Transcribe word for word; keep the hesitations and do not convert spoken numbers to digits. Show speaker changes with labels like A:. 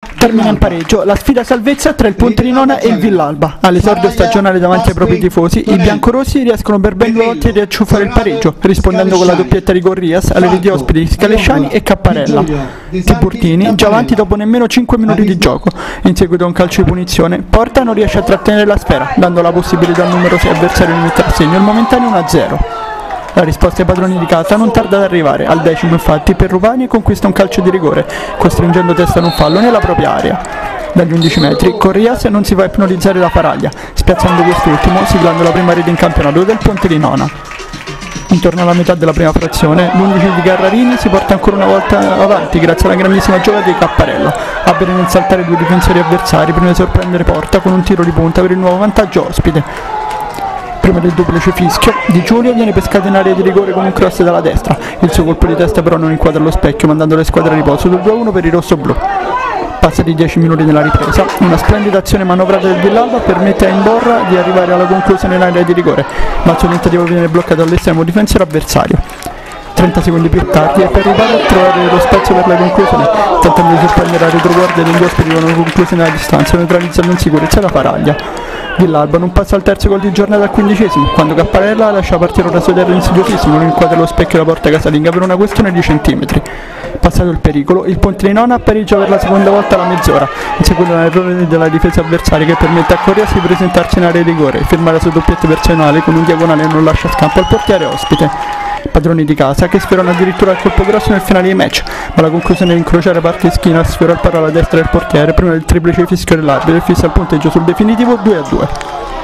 A: Termina in pareggio la sfida salvezza tra il Ponte di Nona e il Villalba. All'esordio stagionale davanti ai propri tifosi, i biancorossi riescono per ben due volte a riacciuffare il pareggio, rispondendo con la doppietta di Gorrias alle reti ospiti di Scalesciani e Capparella. Tiburtini, già avanti dopo nemmeno cinque minuti di gioco, in seguito a un calcio di punizione, Porta non riesce a trattenere la sfera, dando la possibilità a numerosi avversari di mettere a segno il momentaneo uno a zero. La risposta ai padroni di casa non tarda ad arrivare, al decimo infatti Perrupani conquista un calcio di rigore, costringendo Testa ad un fallo nella propria area. Dagli undici metri, Corrias non si fa ipnotizzare da Faraglia, spiazzando quest'ultimo, siglando la prima rete in campionato del Ponte di Nona. Intorno alla metà della prima frazione, l'undici di Garrarini si porta ancora una volta avanti grazie alla grandissima giocata di Capparella, a bene nel saltare due difensori avversari prima di sorprendere Porta con un tiro di punta per il nuovo vantaggio ospite. Prima del duplice fischio, Di Giulio viene pescato in area di rigore con un cross dalla destra, il suo colpo di testa però non inquadra lo specchio mandando le squadre a riposo del due a uno per i rossoblù. Passati dieci minuti nella ripresa, una splendida azione manovrata del Villalba permette a Imborra di arrivare alla conclusione in area di rigore, ma il suo tentativo viene bloccato all'estremo difensore avversario. trenta secondi più tardi e per arrivare a trovare lo spazio per la conclusione, tentando di sorprendere la retroguardia degli ospiti con una conclusione a distanza, neutralizzando in sicurezza la Faraglia. Villalba non passa al terzo gol di giornata al quindicesimo, quando Capparella lascia partire un rasoterra insidiosissimo, lo inquadra lo specchio della porta casalinga per una questione di centimetri. Passato il pericolo, il Ponte di Nona pareggia per la seconda volta alla mezz'ora, in seguito a un errore della difesa avversaria che permette a Corrias di presentarsi in area di rigore e firmare la sua doppietta personale con un diagonale che non lascia scampo al portiere ospite. Padroni di casa che sfiorano addirittura il colpo grosso nel finale di match, ma la conclusione di incrociare parte schina sfiora il palo alla destra del portiere prima del triplice fischio dell'arbitro e fissa il punteggio sul definitivo due a due.